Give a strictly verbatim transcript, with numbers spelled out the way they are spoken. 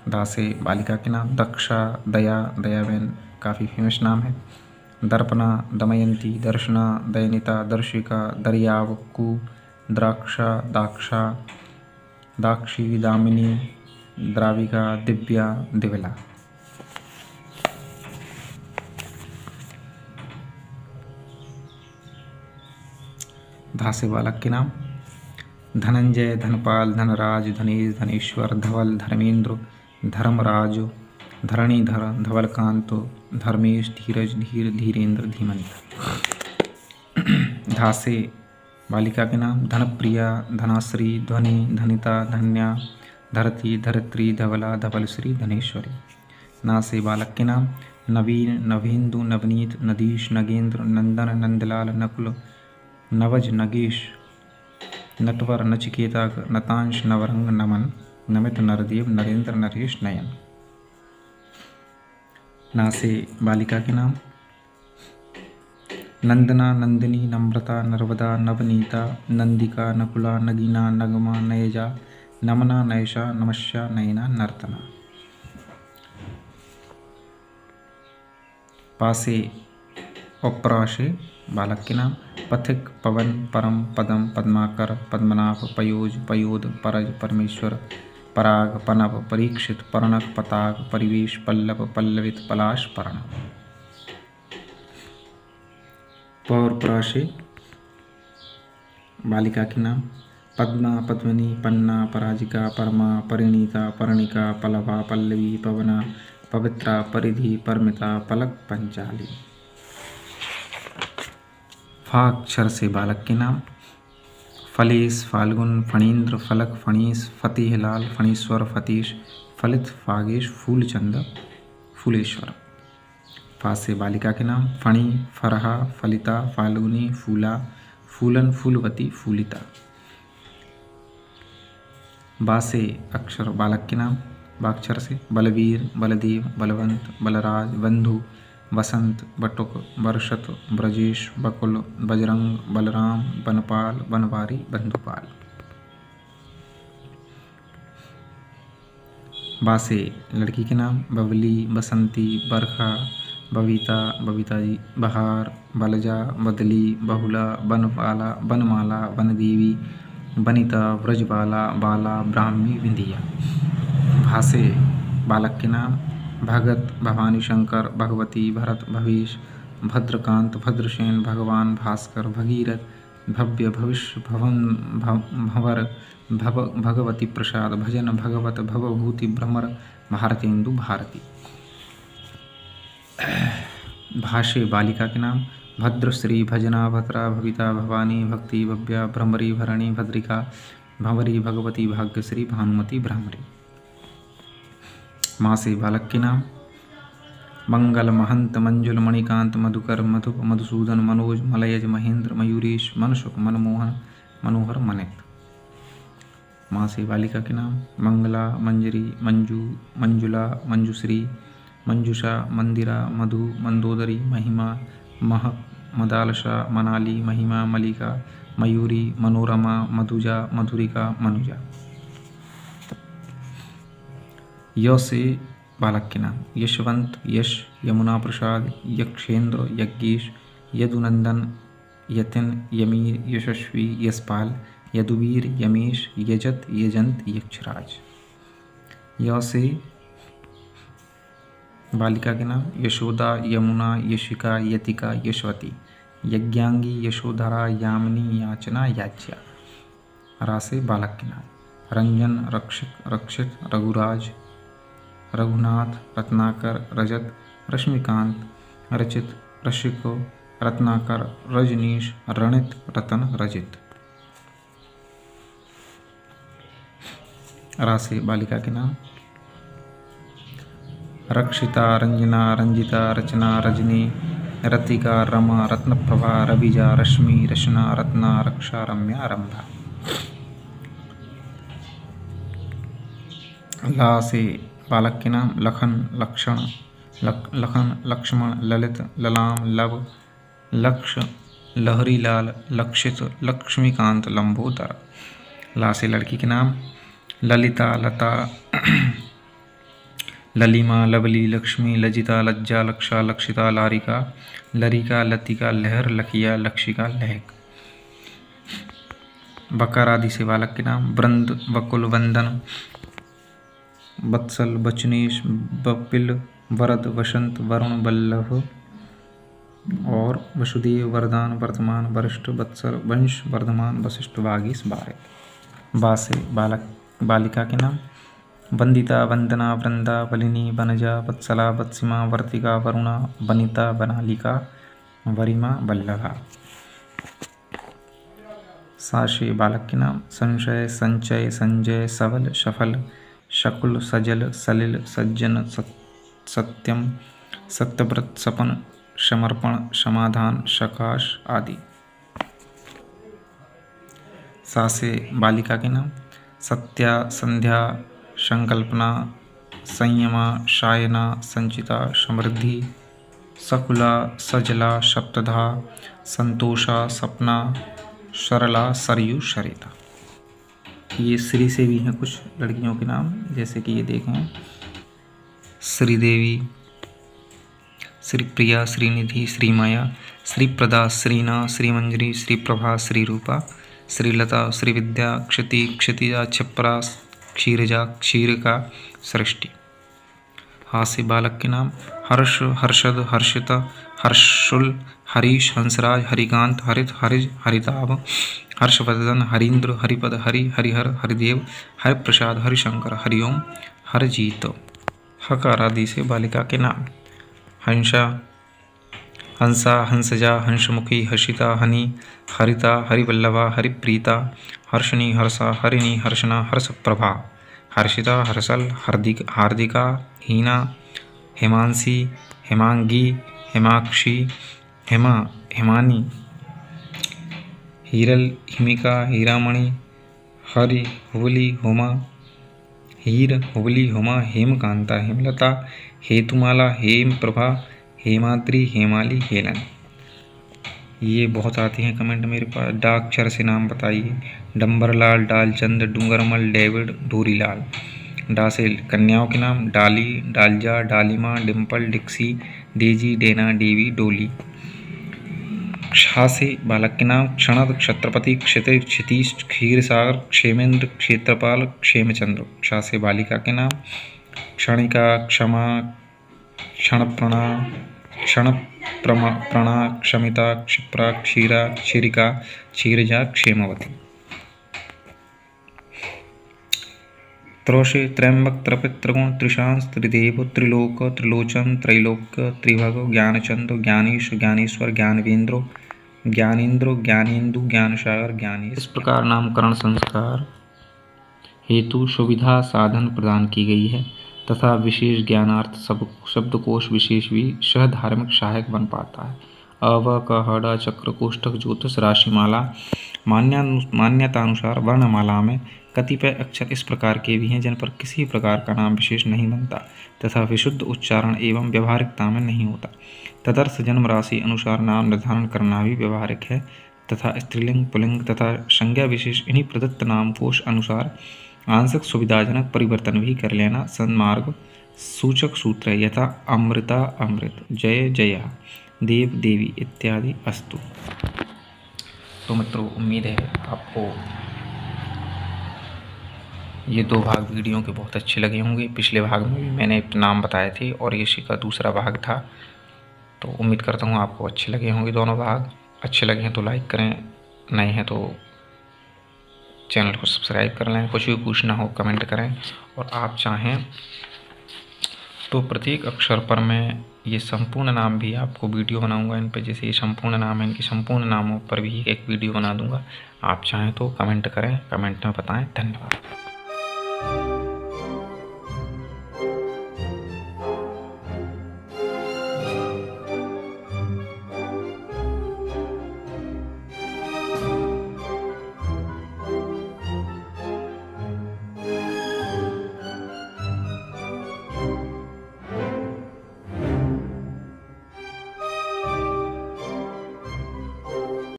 दा से बालिका के नाम दक्षा, दया, दयाबेन काफ़ी फेमस नाम है। दर्पणा, दमयंती, दर्शना, दयनिता, दर्शिका, दरियाव, कु, द्राक्षा, दाक्षा, दाक्षी, दामिनी, द्राविका, दिव्या, दिवला। धा से बालक के नाम धनंजय, धनपाल, धनराज, धनेश, धनेश्वर, धवल, धर्मेंद्र, धर्मराज, धरणीधर, धवलकांत, धर्मेश, धीरज, धीर, धीरेन्द्र, धीमंत। धा से बालिका के नाम धनप्रिया, धनाश्री, ध्वनि, धनिता, धन्या, धरती, धरित्री, धवला, धवलश्री, धनेश्वरी। ना से बालक के नाम नवीन, नवेंदु, नवनीत, नदीश, नगेंद्र, नंदन, नंदलाल, नकुल, नवज, नगेश, नटवर, नचिकेता, नतांश, नवरंग, नमन, नमित, नरदेव, नरेंद्र, नरेश, नयन। ना से बालिका के नाम नंदना, नंदिनी, नम्रता, नर्मदा, नवनीता, नंदिका, नकुला, नगीना, नगमा, नयजा, नमना, नयशा, नमस्या, नयना, नर्तना। पासे उपरा से बालक के नाम पथिक, पवन, परम, पदम, पद्माकर, पद्मनाभ, पयोज, पयोद, परज, परमेश्वर, पराग, पनव, परीक्षित, पर्णक, पताक, परिवेश, पल्लव, पल्लवित, पलाश, पर्ण। पौर से बालिका के नाम पद्मा, पद्मिनी, पन्ना, पराजिका, परमा, परिणीता, पर्णिका, पल्लवा, पल्लवी, पवना, पवित्रा, परिधि, परमिता, पलक, पंचाली। फा अक्षर से बालक के नाम फलेश, फाल्गुन, फणींद्र, फलक, फणीस, फतेह लाल, फणीश्वर, फतीश, फलित, फागेश, फूलचंद, फूलेश्वर। फा से बालिका के नाम फणी, फरहा, फलिता, फाल्गुनी, फूला, फूलन, फूलवती, फूलिता। बा से अक्षर बालक के नाम बाक्षर से बलवीर, बलदेव, बलवंत, बलराज, बंधु, बसंत, बटुक, बरषत, ब्रजेश, बकुल, बजरंग, बलराम, बनपाल, बनवारी, बंधुपाल। बा से लड़की के नाम बबली, बसंती, बरखा, बबीता, बबीता जी, बहार, बलजा, बदली, बहुला, बनपाला, बनमाला, बनदेवी, बनिता, व्रजबाला, बाला, ब्राह्मी, विंधिया। भा से बालक के नाम भगत, भवानी शंकर, भगवती, भरत, भवेश, भद्रकांत, भद्रसेन, भगवान, भास्कर, भगीरथ, भव्य, भविष्य, भवन, भंवर, भव, भगवती प्रसाद, भजन, भगवत, भवभूति, भ्रमर, भारतेंदु, भारती। भाष्य बालिका के नाम भद्रश्री, भजना, भद्रा, भविता, भवानी, भक्ति, भव्या, भ्रमरी, भरणी, भद्रिका, भंवरी, भगवती, भाग्यश्री, भानुमती, भ्रामरी। माँ से बालक के नाम मंगल, महंत, मंजुल, मणिकांत, मधुकर, मधुप, मधुसूदन, मनोज, मलयज, महेंद्र, मयूरेश, मनसुख, मनमोहन, मनोहर, मनित। माँ से बालिका के नाम मंगला, मंजरी, मंजू, मंजुला, मंजुश्री, मंजुषा, मंदिरा, मधु, मंदोदरी, महिमा, महक, मदालसा, मनाली, महिमा, मलिका, मयूरी, मनोरमा, मधुजा, मधुरिका, मनुजा। य से बालक के नाम यशवंत, यश, यमुना प्रसाद, यक्षेंद्र, यज्ञेश, यदुनंदन, यतिन, यमीर, यशस्वी, यशपाल, यदुवीर, यमेश, यजत, यजंत, यक्षराज। य से बालिका के नाम यशोदा, यमुना, यशिका, यतिका, यशवती, यज्ञांगी, यशोधरा, यामिनी, याचना, याच्या। रा से बालक के नाम रंजन, रक्षित, रक्षित, रघुराज, रघुनाथ, रत्नाकर, रजत, रश्मिकांत, रचित, रशिको, रत्नाकर, रजनीश, रणित, रतन, रजित। रा से बालिका के नाम रक्षिता, रंजना, रंजिता, रचना, रजनी, रतिका, रमा, रत्नप्रभा, रविजा, रश्मि, रचना, रत्ना, रक्षा, रम्या, रंभा। ला से बालक के नाम लखन, लक्षण, लख, लखन, लक्ष्मण, ललित, ललाम, लव, लक्ष, लहरी लाल, लक्षित, लक्ष्मीकांत, लंबोदर। ला से लड़की के नाम ललिता, लता, ललिमा लवली लक्ष्मी लजिता लज्जा लक्षा लक्षिता लारिका लरिका लतिका लहर लखिया लक्षिका लहक। बकर आदि से बालक के नाम। वृंद बकुल वंदन वत्सल बचनीश बपिल वरद वसंत वरुण वल्लभ और वसुदेव वरदान वर्तमान वरिष्ठ वत्सल वंश वर्धमान वशिष्ठ वागीश बारह। बा से बालक बालिका के नाम। वंदिता वंदना वृंदा वलिनी वनजा वत्सला वत्सिमा वर्तिका वरुणा वनिता वनालिका वरिमा वल्लभा। सा से बालक के नाम। संशय संचय संजय सबल सफल शकुल सजल सलिल सज्जन सत्यम सत्यव्रत सपन समर्पण समाधान सकाश आदि। सा से बालिका के नाम। सत्या संध्या संकल्पना संयमा शायना संचिता समृद्धि सकुला सजला सप्तधा संतोषा सपना सरला सरयू सरिता। ये श्री से भी हैं कुछ लड़कियों के नाम, जैसे कि ये देखें श्रीदेवी श्रीप्रिया श्रीनिधि श्रीमाया श्रीप्रदा श्रीना श्रीमंजरी श्रीप्रभा श्रीरूपा श्रीलता श्रीविद्या क्षति क्षतिजा क्षिप्रा क्षीरजा क्षीरका सृष्टि। हास्य बालक के नाम। हर्ष हर्षद हर्षिता हर्षुल हरीश हंसराज हरिकांत हरित हरिज हरिताभ हर्षवर्धन हरीन्द्र हरिपद हरि हरिहर हरिदेव हरिप्रसाद हरिशंकर हरिओम हरजीत। हकार आदि से बालिका के नाम। हंसा हंसा हंसजा हंसमुखी हर्षिता हनि हरिता हरिवल्लभा हरिप्रीता हर्षणी हर्षा हरिणी हर्षणा हर्षप्रभा हर्षिता हर्षल हार्दिक हार्दिका हीना हेमांसी हेमांगी हेमाक्षी हेमा हेमानी हीरल हिमिका हीरामणि हरि हुबली होमा हीर हुबली होमा हेमकांता हेमलता हेतुमाला हेम प्रभा हेमाद्री हेमाली हेलन। ये बहुत आते हैं कमेंट मेरे पास। डाकक्षर से नाम बताइए। डंबरलाल डालचंद डूंगरमल डेविड डोरीलाल। डा से कन्याओं के नाम। Dali Dalja Dalima Dimple Dixie Daisy Dena Davy Dolly. क्षा से बालक के नाम। क्षणद छत्रपति क्षिति क्षितीश क्षीरसागर क्षेमेंद्र क्षेत्रपाल क्षेमचंद्र। क्षा से बालिका के नाम। क्षणिका क्षमा क्षणप्रणा क्षण प्रमा प्रणा क्षमिता क्षिप्रा क्षीरा क्षीरिका क्षीरजा क्षेमवती। त्रोषे त्रयंबक त्रिपित त्रिगुण त्रिशांस त्रिदेव त्रिलोक त्रिलोचन त्रैलोक्य त्रिभग ज्ञानचंद ज्ञानीश ज्ञानेश्वर ज्ञानवेंद्रो ज्ञानेन्द्रो ज्ञानेन्दु ज्ञानसागर ज्ञानी। इस प्रकार नामकरण संस्कार हेतु सुविधा साधन प्रदान की गई है तथा विशेष ज्ञानार्थ सब शब्दकोश विशेष भी सह धार्मिक सहायक बन पाता है। अव क हड़ा चक्र कोष्ठक ज्योतिष राशिमाला मान्या मान्यतानुसार वर्णमाला में कतिपय अक्षर इस प्रकार के भी हैं जिन पर किसी प्रकार का नाम विशेष नहीं बनता तथा विशुद्ध उच्चारण एवं व्यवहारिकता में नहीं होता। तदर्थ जन्म राशि अनुसार नाम निर्धारण करना भी व्यवहारिक है तथा स्त्रीलिंग पुल्लिंग तथा संज्ञा विशेष इन्हीं प्रदत्त नामकोश अनुसार आंशिक सुविधाजनक परिवर्तन भी कर लेना सन्मार्ग सूचक सूत्र है। यथा अमृता अमृत जय जया देव देवी इत्यादि अस्तु। तो मित्रों उम्मीद है आपको ये दो भाग वीडियो के बहुत अच्छे लगे होंगे। पिछले भाग में भी मैंने नाम बताए थे और इसी का दूसरा भाग था, तो उम्मीद करता हूँ आपको अच्छे लगे होंगे दोनों भाग। अच्छे लगे हैं तो लाइक करें, नए हैं तो चैनल को सब्सक्राइब कर लें। कुछ भी पूछना हो कमेंट करें और आप चाहें तो प्रत्येक अक्षर पर मैं ये संपूर्ण नाम भी आपको वीडियो बनाऊंगा इन पे। जैसे ये संपूर्ण नाम है, इनके संपूर्ण नामों पर भी एक वीडियो बना दूंगा। आप चाहें तो कमेंट करें, कमेंट में बताएं। धन्यवाद।